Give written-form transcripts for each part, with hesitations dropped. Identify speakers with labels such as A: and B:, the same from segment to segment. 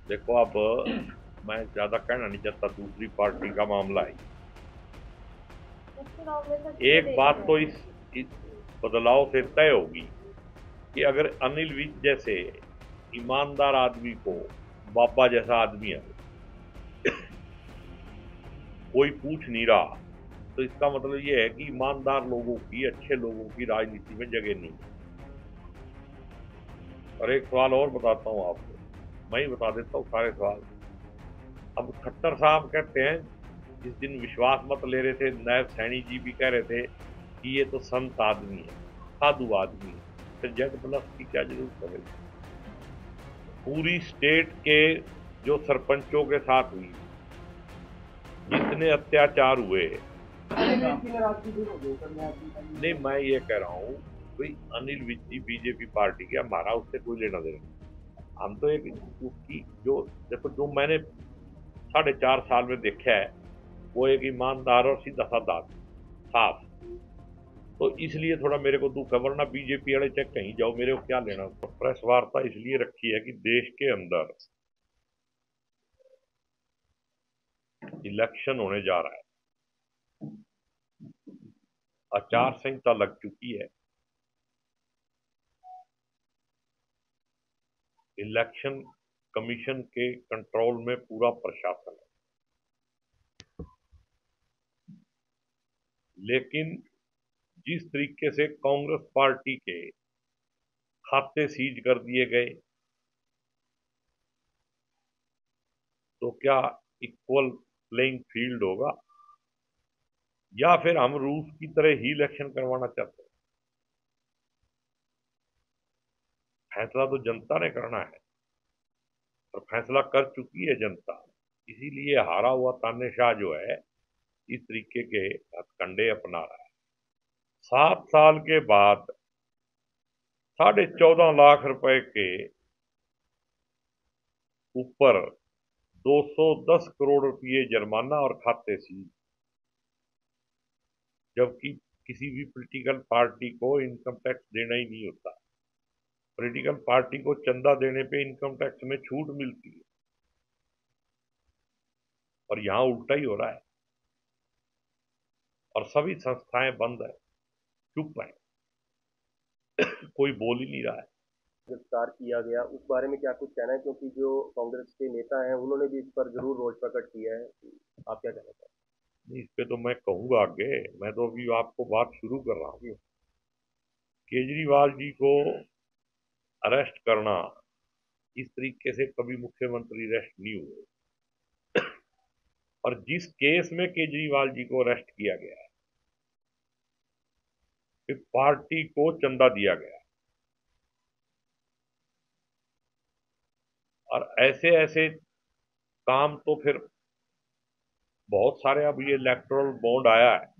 A: देखो, अब मैं ज्यादा कहना नहीं चाहता, दूसरी पार्टी का मामला है।
B: उपचुनाव में सर ये
A: एक
B: देखा
A: बात
B: है।
A: तो इस बदलाव से तय होगी कि अगर अनिल विज जैसे ईमानदार आदमी को बाबा जैसा आदमी है, कोई पूछ नहीं रहा, तो इसका मतलब ये है कि ईमानदार लोगों की, अच्छे लोगों की राजनीति में जगह नहीं है। और एक सवाल और बताता हूं आपको, मैं ही बता देता हूँ सारे सवाल। अब खट्टर साहब कहते हैं, जिस दिन विश्वास मत ले रहे थे, नायब सैनी जी भी कह रहे थे कि ये तो संत आदमी है, साधु आदमी है, फिर जेड प्लस की क्या जरूरत पड़ेगी? पूरी स्टेट के जो सरपंचों के साथ हुई, जितने अत्याचार हुए, नहीं मैं ये कह रहा हूँ, भाई अनिल विज जी बीजेपी पार्टी के, हमारा उससे कोई लेना देना नहीं। हम तो एक उसकी जो, देखो जो मैंने 4.5 साल में देखा है, वो एक ईमानदार और सीधा साधा आदमी, साफ। तो इसलिए थोड़ा मेरे को दुख है, वरना बीजेपी वाले चाहे कहीं जाओ, मेरे को क्या लेना। तो प्रेस वार्ता इसलिए रखी है कि देश के अंदर इलेक्शन होने जा रहा है, आचार संहिता लग चुकी है, इलेक्शन कमीशन के कंट्रोल में पूरा प्रशासन है। लेकिन जिस तरीके से कांग्रेस पार्टी के खाते सीज कर दिए गए, तो क्या इक्वल प्लेइंग फील्ड होगा, या फिर हम रूस की तरह ही इलेक्शन करवाना चाहते हैं? फैसला तो जनता ने करना है, और फैसला कर चुकी है जनता। इसीलिए हारा हुआ तानेशाह जो है, इस तरीके के हथकंडे अपना रहा है। 7 साल के बाद 14.5 लाख रुपए के ऊपर 210 करोड़ रुपये जुर्माना और खाते सीज, जबकि किसी भी पॉलिटिकल पार्टी को इनकम टैक्स देना ही नहीं होता। पॉलिटिकल पार्टी को चंदा देने पे इनकम टैक्स में छूट मिलती है, और यहां उल्टा ही हो रहा है, और सभी संस्थाएं बंद है, चुप है, कोई बोल ही नहीं रहा है।
C: गिरफ्तार किया गया उस बारे में क्या कुछ कहना है, क्योंकि जो कांग्रेस के नेता हैं उन्होंने भी इस पर जरूर रोष प्रकट किया है। आप क्या कहना चाहते
A: इस पे तो मैं कहूंगा आगे, मैं तो अभी आपको बात शुरू कर रहा हूं।
C: हैं?
A: केजरीवाल जी को अरेस्ट करना, इस तरीके से कभी मुख्यमंत्री अरेस्ट नहीं हुए। और जिस केस में केजरीवाल जी को अरेस्ट किया गया है, फिर पार्टी को चंदा दिया गया, और ऐसे ऐसे काम तो फिर बहुत सारे, अब ये इलेक्टोरल बॉन्ड आया है,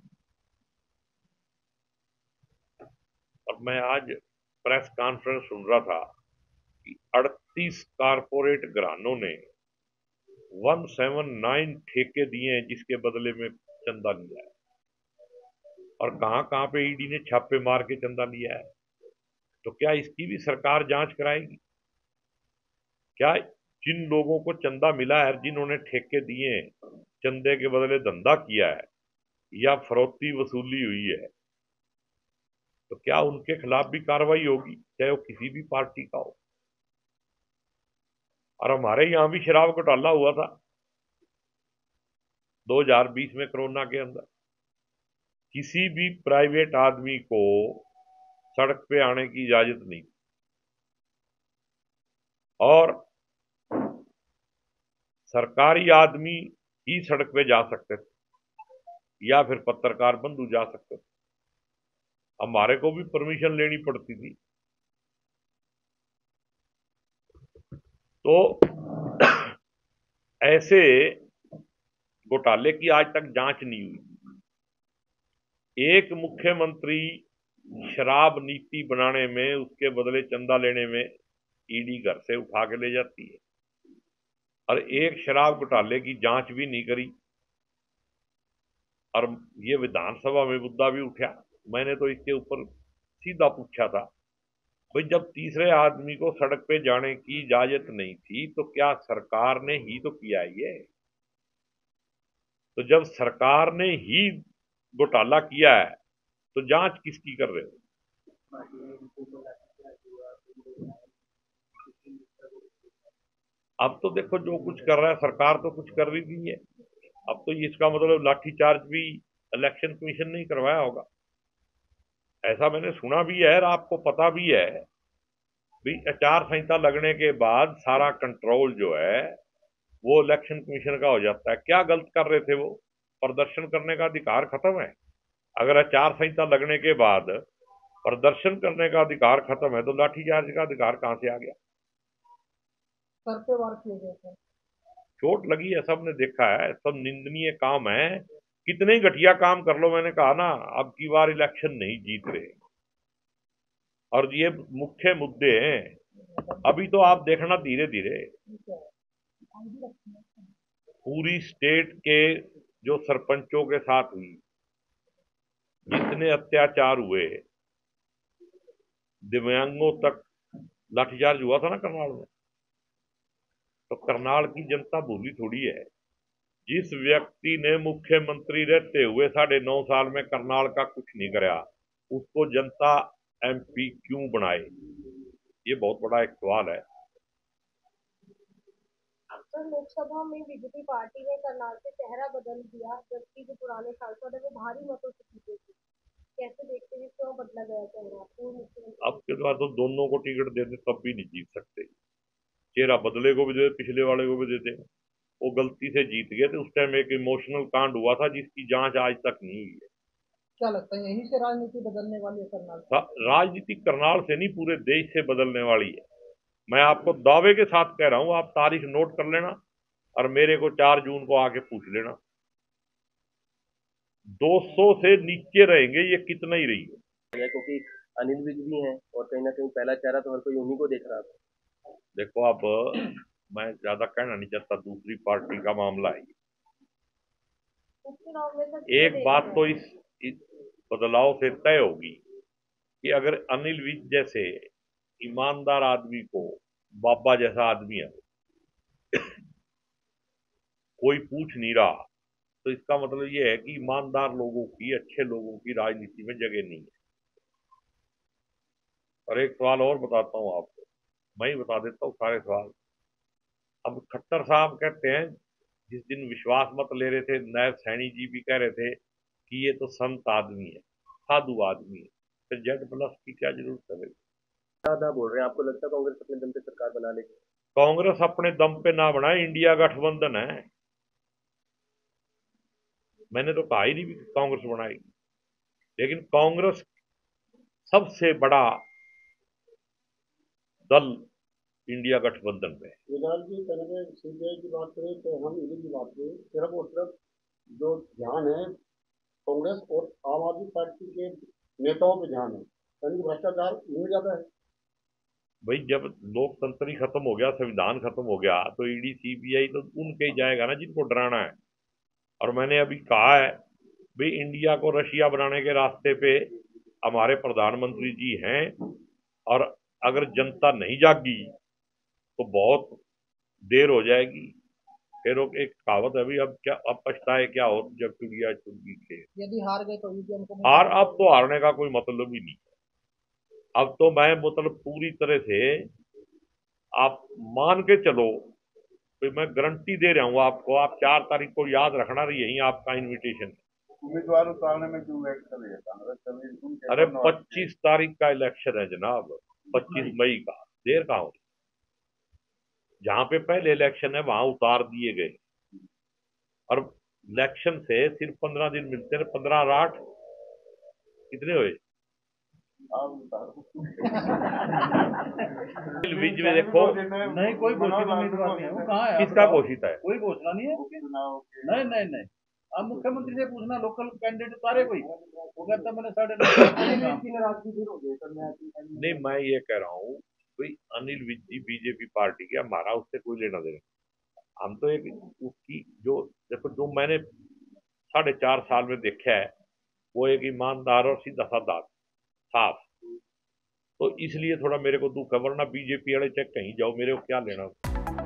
A: और मैं आज प्रेस कॉन्फ्रेंस सुन रहा था कि 38 कारपोरेट घरानों ने 179 ठेके दिए हैं, जिसके बदले में चंदा लिया है। और कहां कहां पे ईडी ने छापे मार के चंदा लिया है। तो क्या इसकी भी सरकार जांच कराएगी? क्या जिन लोगों को चंदा मिला है, जिन्होंने ठेके दिए हैं, चंदे के बदले धंधा किया है या फरोख्ती वसूली हुई है, तो क्या उनके खिलाफ भी कार्रवाई होगी, चाहे वो किसी भी पार्टी का हो? और हमारे यहां भी शराब घोटाला हुआ था 2020 में, कोरोना के अंदर। किसी भी प्राइवेट आदमी को सड़क पे आने की इजाजत नहीं, और सरकारी आदमी ही सड़क पे जा सकते थे, या फिर पत्रकार बंधु जा सकते थे। हमारे को भी परमिशन लेनी पड़ती थी। तो ऐसे घोटाले की आज तक जांच नहीं हुई। एक मुख्यमंत्री शराब नीति बनाने में, उसके बदले चंदा लेने में ईडी घर से उठा के ले जाती है, और एक शराब घोटाले की जांच भी नहीं करी। और ये विधानसभा में मुद्दा भी उठा, मैंने तो इसके ऊपर सीधा पूछा था भाई जब तीसरे आदमी को सड़क पे जाने की इजाजत नहीं थी तो क्या सरकार ने ही तो किया ये? तो जब सरकार ने ही घोटाला किया है तो जांच किसकी कर रहे हो? अब तो देखो जो कुछ कर रहा है सरकार तो कुछ कर रही नहीं है। अब तो इसका मतलब लाठीचार्ज भी इलेक्शन कमीशन नहीं करवाया होगा, ऐसा मैंने सुना भी है और आपको पता भी है। भी आचार संहिता लगने के बाद सारा कंट्रोल जो है वो इलेक्शन कमीशन का हो जाता है। क्या गलत कर रहे थे वो? प्रदर्शन करने का अधिकार खत्म है। अगर आचार संहिता लगने के बाद प्रदर्शन करने का अधिकार खत्म है तो लाठीचार्ज का अधिकार कहां से आ गया?
B: सर पे वार किए गए थे।
A: चोट लगी है, सबने देखा है, सब निंदनीय काम है। कितने ही घटिया काम कर लो, मैंने कहा ना, अब की बार इलेक्शन नहीं जीत रहे। और ये मुख्य मुद्दे हैं। अभी तो आप देखना धीरे धीरे पूरी स्टेट के जो सरपंचों के साथ हुई, जितने अत्याचार हुए, दिव्यांगों तक लाठीचार्ज हुआ था ना करनाल में, तो करनाल की जनता भूली थोड़ी है। जिस व्यक्ति ने मुख्यमंत्री रहते हुए 9.5 साल में करनाल का कुछ नहीं कराया, उसको जनता एमपी क्यों बनाए? ये बहुत बड़ा एक सवाल है।
B: सर लोकसभा में बीजेपी पार्टी ने करनाल से चेहरा बदल दिया, जबकि जो पुराने सांसद है वो भारी मतों से जीते थे। कैसे देखते हैं क्यों बदला गया चेहरा? पूर्व मुख्यमंत्री
A: अब के बाद तो दोनों को टिकट देते तब भी नहीं जीत सकते। चेहरा बदले को भी देते, पिछले वाले को भी देते। वो गलती से जीत गए थे, उस टाइम एक इमोशनल कांड हुआ था जिसकी जांच आज तक नहीं हुई है।
B: क्या लगता है यहीं से राजनीति बदलने वाली है करनाल?
A: राजनीति करनाल से नहीं, पूरे देश से बदलने वाली है। मैं आपको दावे के साथ कह रहा हूं, आप तारीख नोट कर लेना और मेरे को 4 जून को आके पूछ लेना। 200 से नीचे रहेंगे, ये कितना ही रही है।
C: क्योंकि अनिल विज भी हैं और कहीं ना कहीं पहला चेहरा तो हर कोई उन्हीं को देख रहा था।
A: देखो अब मैं ज्यादा कहना नहीं चाहता, दूसरी पार्टी का मामला है।
B: उपचुनाव में सर
A: एक बात तो इस बदलाव से तय होगी कि अगर अनिल विज जैसे ईमानदार आदमी को, बाबा जैसा आदमी है, कोई पूछ नहीं रहा, तो इसका मतलब यह है कि ईमानदार लोगों की, अच्छे लोगों की राजनीति में जगह नहीं है। और एक सवाल और बताता हूं आपको, मैं ही बता देता हूँ सारे सवाल। अब खट्टर साहब कहते हैं, जिस दिन विश्वास मत ले रहे थे, नायब सैनी जी भी कह रहे थे कि ये तो संत आदमी है, साधु आदमी है, फिर जेड प्लस की क्या जरूरत है?
C: ज्यादा बोल रहे हैं, आपको लगता है कांग्रेस अपने दम पे सरकार बना लेगी?
A: कांग्रेस अपने दम पे ना बनाए, इंडिया गठबंधन है। मैंने तो कहा ही नहीं कि कांग्रेस बनाएगी, लेकिन कांग्रेस सबसे बड़ा दल इंडिया गठबंधन में।
D: विधान जी, पहले सीबीआई की बात करें तो हम ईडी की बात करें, सिर्फ और सिर्फ जो ध्यान है कांग्रेस और आम आदमी पार्टी के नेताओं पे ध्यान है, यानी भ्रष्टाचार इनमें ज्यादा है।
A: भाई जब लोकतंत्र ही खत्म हो गया, संविधान खत्म हो गया, तो ईडी सीबीआई तो उनके ही जाएगा ना जिनको डराना है। और मैंने अभी कहा है, भाई इंडिया को रशिया बनाने के रास्ते पे हमारे प्रधानमंत्री जी हैं। और अगर जनता नहीं जागी तो बहुत देर हो जाएगी। फिर वो एक कहावत है, भाई अब क्या, अब पछताए क्या हो जब चुगिया चुगी खेत।
B: यदि हार गए तो ईवीएम को
A: हार, अब तो हारने का कोई मतलब ही नहीं। अब तो मैं मतलब पूरी तरह से, आप मान के चलो, तो मैं गारंटी दे रहा हूँ आपको, आप 4 तारीख को याद रखना, यही आपका इनविटेशन।
D: उम्मीदवार उतारने में क्यों वेट कर रही है कांग्रेस?
A: अरे 25 तारीख का इलेक्शन है जनाब, 25 मई का, देर कहाँ हो? जहां पे पहले इलेक्शन है वहां उतार दिए गए। और इलेक्शन से सिर्फ 15 दिन मिलते हैं, 15 और 8 कितने हुए? बीच में देखो,
D: नहीं, कोई घोषित उम्मीदवार नहीं है, वो कहाँ है?
A: किसका घोषित है?
D: कोई घोषणा नहीं है। नहीं नहीं नहीं, आप मुख्यमंत्री से पूछना, लोकल कैंडिडेट उतारे कोई, वो कहता मैंने 9.5
A: नहीं, मैं ये कह रहा हूँ, भाई अनिल विज जी बीजेपी पार्टी के, हमारा उससे कोई लेना देना। हम तो एक उसकी जो, देखो जो मैंने 4.5 साल में देखा है, वो एक ईमानदार और सीधा साधा, साफ। तो इसलिए थोड़ा मेरे को दुख है, वरना बीजेपी वाले चाहे कहीं जाओ, मेरे को क्या लेना।